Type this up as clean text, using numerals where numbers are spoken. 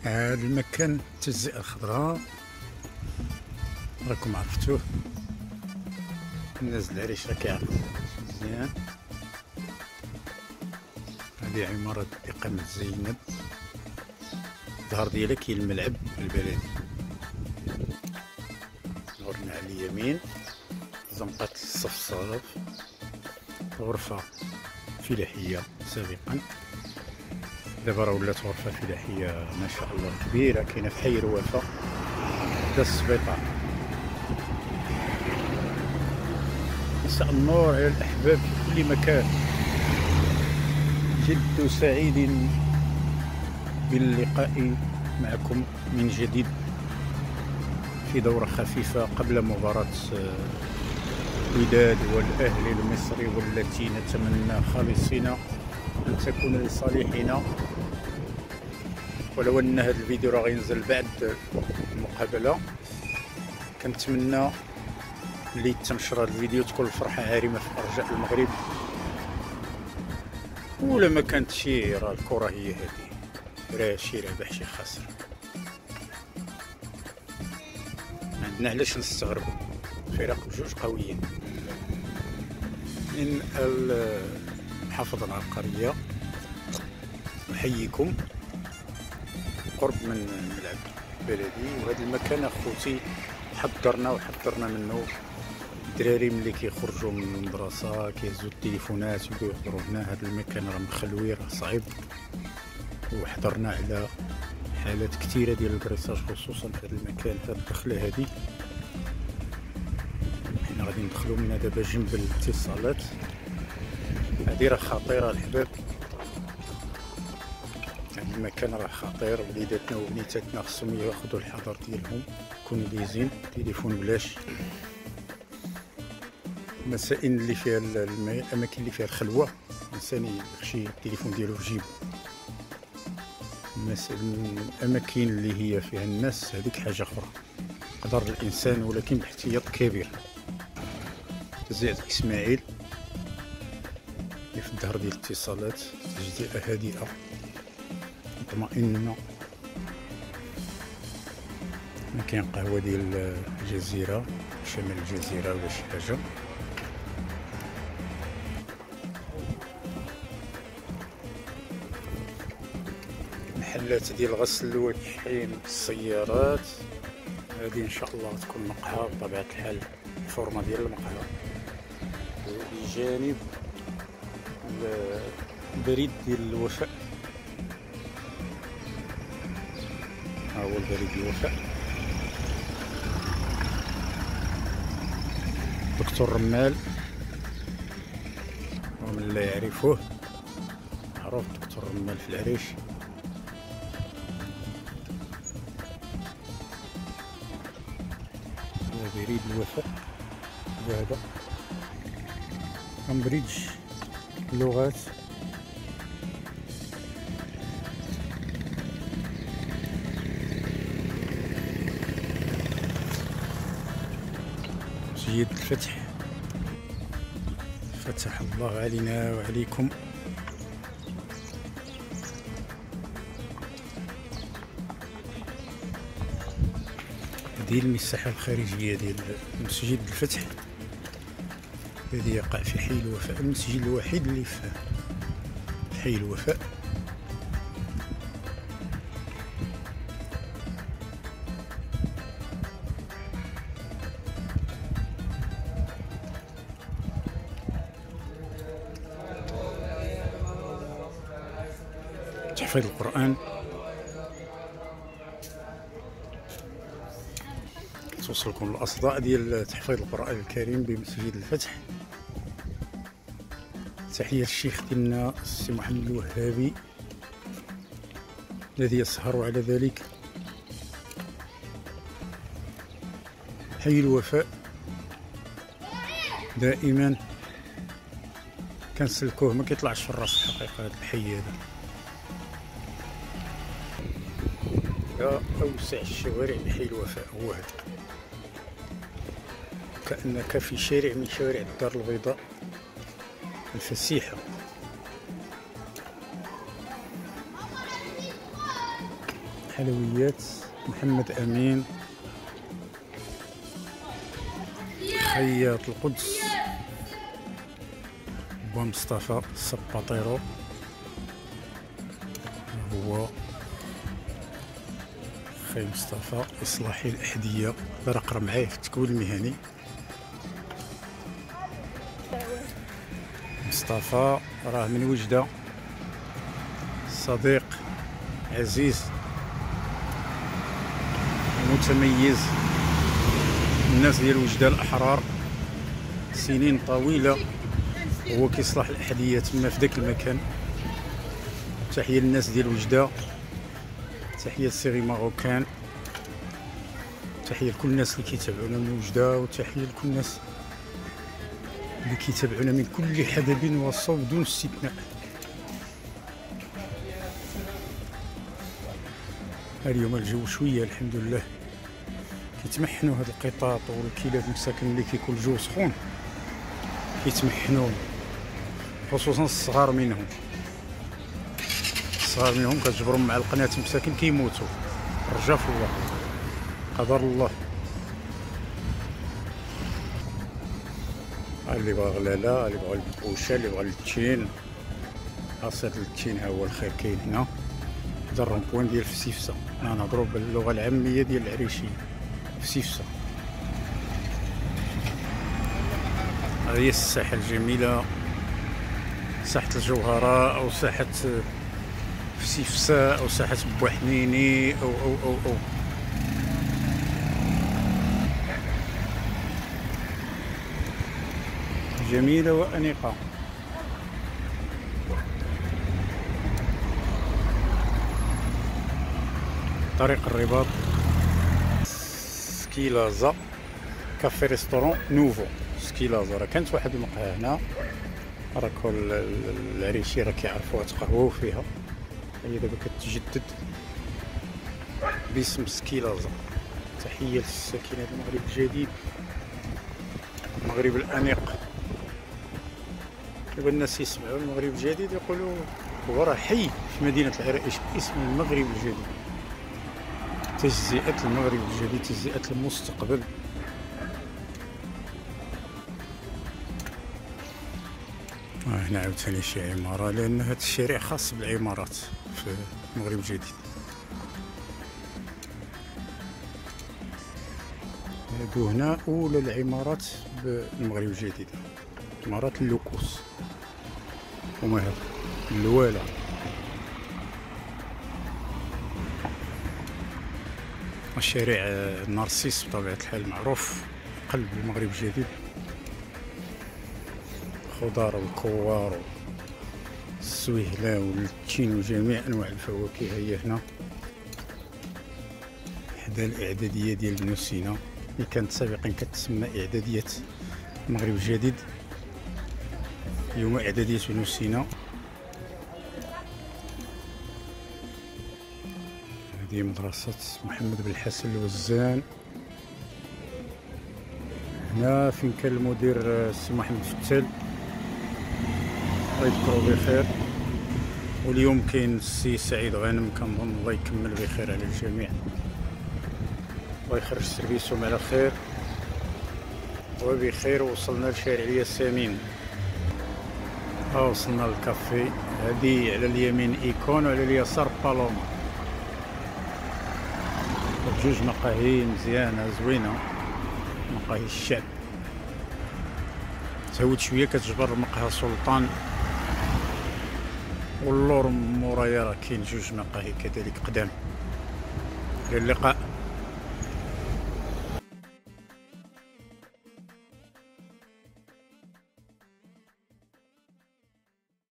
هذا المكان التجزئة الخضراء راكم عرفتوه، الناس العريش راه كيعرفوا مزيان. هذه عمارة إقامة زينب، الظهر ديالها كاين الملعب البلدي. دورنا على اليمين زنقة الصفصاف، غرفة فلاحية سابقا، دابا راه ولات غرفة فلاحية ما شاء الله كبيرة، كاينة في حي الوفا حدا السبيطار. مساء النور على الأحباب في كل مكان، جد سعيد باللقاء معكم من جديد في دورة خفيفة قبل مباراة الوداد والأهلي المصري، والتي نتمنى خالصين أن تكون لصالحنا، ولو أن هذا الفيديو راه غينزل بعد المقابلة. كنتمنى اللي تنشر هذا الفيديو تكون الفرحة عارمة في أرجاء المغرب، ولا ما كانت شي راه الكرة هي هذه، راه شي ربح شي خسر، ما عندنا علاش نستغربوا، فرق بجوج قويين. من المحافظة العقارية نحييكم قرب من الملعب البلدي، وهذا المكان اخوتي حضرنا منه. الدراري ملي كيخرجوا من المدرسة كيهزوا التليفونات يبداو يحضروا هنا. هذا المكان راه مخلوي، راه صعيب، وحضرنا على حالات كثيرة ديال الكريساج خصوصا في هذا المكان. هذه الدخلة هذه حنا غادي ندخلوا منها دابا جنب الاتصالات، هذه راه خطيرة الحباب، هذا المكان راه خطير. وليداتنا وبنيتاتنا خصهم ياخذوا الحذر ديالهم، يكونوا دايزين تليفون بلاش. المسائل اللي فيها الاماكن اللي فيها الخلوه الانسان يخشي التليفون ديالو في جيبه. الاماكن اللي هي فيها الناس هذيك حاجه اخرى، قدر الانسان، ولكن باحتياط كبير. تجزئة اسماعيل اللي في الظهر ديال الاتصالات، تجزئه هادئه مطمئنه. ما كاين قهوه ديال الجزيره، شمال الجزيره ولا شي حاجه. محلات ديال غسل وتشحيم السيارات، هذه ان شاء الله تكون مقهى بطبيعه الحال، الفورمه ديال المقهى. بجانب البريد ديال الوفاء، ها هو البريد ديال الوفاء. دكتور رمال ومن لا يعرفوه معروف، دكتور رمال في العريش. بريد الوفاء، وهذا كامبريدج اللغات. مسجد الفتح، فتح الله علينا وعليكم. هذه المساحة الخارجية ديال مسجد الفتح الذي يقع في حي الوفاء، المسجد الوحيد اللي في حي الوفاء. تحفيظ القرآن، توصلكم الأصداء ديال تحفيظ القرآن الكريم بمسجد الفتح. تحية للشيخ ديالنا السي محمد الوهابي الذي يسهر على ذلك. حي الوفاء دائما كنسلكوه، ما كيطلعش في الراس الحقيقة هذا الحي هذا. يا أوسع الشوارع بحي الوفاء هو هذا، كأنك في شارع من شوارع الدار البيضاء الفسيحة. الحلويات محمد أمين، خياط القدس بومصطفى السباطيرو، هو خي مصطفى إصلاحي الأحذية راه معايا في التكوين المهني. مصطفى راه من وجدة، صديق عزيز متميز، الناس ديال وجدة الأحرار سنين طويلة هو كيصلح الأحذية تما في داك المكان. تحية للناس ديال وجدة، تحية لسيري ماروكان، تحية لكل الناس اللي كيتابعونا من وجدة، وتحية لكل الناس اللي كيتابعونا من كل حدب وصوب بدون استثناء. اليوم الجو شويه الحمد لله كيتمحنوا هاد القطاط والكلاب المساكن اللي كيكون الجو سخون، كيتمحنوا خصوصا الصغار منهم. الصغار منهم كتجبرهم مع القناة مساكن كيموتوا، رجا في الله قدر الله. اللي بغا غلاله، اللي بغا البوشه، اللي بغا التين، اصل التين ها هو الخير كاين هنا هذا الرونبوان ديال فسيفسه. انا نهضروا باللغه العاميه ديال العريشيه، فسيفسه. هذه هي الساحه الجميله، ساحه الجوهره او ساحه فسيفسه او ساحه بوحنيني او جميلة وأنيقة. طريق الرباط، سكيلازا كافي ريستورون نوفو. سكيلازا راه كانت واحد المقهى هنا، راه كل العريشي راه كيعرفوها تقهوو فيها، هي دابا كتجدد باسم سكيلازا. تحية للساكنة المغرب الجديد، المغرب الأنيق. دابا الناس يسمعوا المغرب الجديد يقولوا هو راه حي في مدينة العرائش باسم المغرب الجديد، تجزئة المغرب الجديد، تجزئة المستقبل. هنا عاوتاني شي عمارة، لأن هاد الشارع خاص بالعمارات في المغرب الجديد. هادو هنا أولى العمارات بالمغرب الجديد، عمارات اللوكوس، هما هادو الوالا. الشارع نارسيس بطبيعة الحال معروف قلب المغرب الجديد، الخضار والكوار والسويهلة والتين وجميع أنواع الفواكه هي هنا، حدا الإعدادية ديال بنو سينا اللي كانت سابقا كتسمى إعدادية المغرب الجديد، اليوم إعدادية بنو سينا. هذه مدرسة محمد بن الحسن الوزان. هنا فين كان المدير السي محمد فتال، الله يذكرو بخير، واليوم كاين السي سعيد غانم، كنظن الله يكمل بخير على الجميع، الله يخرج سيرفيسهم على خير وبخير. وصلنا لشارع الياسمين، وصلنا للكافي. هذه على اليمين ايكون وعلى اليسار بالوما، بجوج مقاهي مزيانه زوينه، مقاهي الشعب. تهود شويه كتجبر مقهى سلطان، واللور مورايا راه كاين جوج مقاهي كذلك قدام. الى اللقاء.